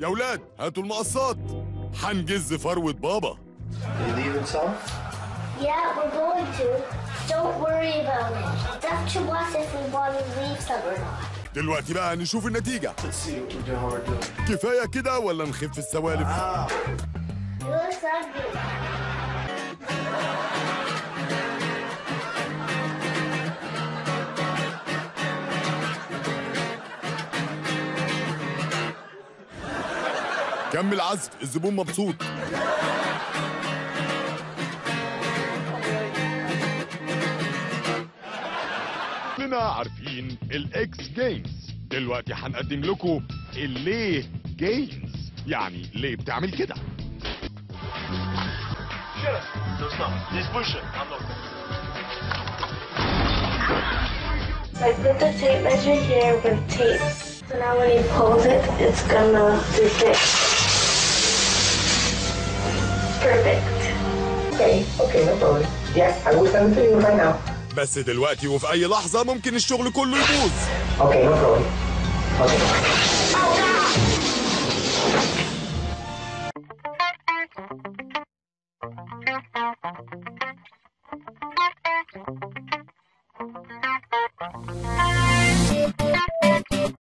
يا ولاد هاتوا المقصات، هنجز فروة بابا. You leaving some? Yeah, we're going to. Don't worry about it. It's up to us if we want to leave some or not. دلوقتي بقى نشوف النتيجة. Let's see how we're doing. كفاية كده ولا نخف السوالف؟ It looks ugly. كمل عزف، الزبون مبسوط. كلنا عارفين الاكس جيمز، دلوقتي هنقدم لكم الليه جيمز. يعني ليه بتعمل كده؟ I put the tape measure here with tape. So now when he pulls it, it's gonna be fixed. Perfect. Okay, no problem. Yes, I will send it to you right now. بس دلوقتي وفي أي لحظة ممكن الشغل كله يبوظ. Okay, no problem. Okay.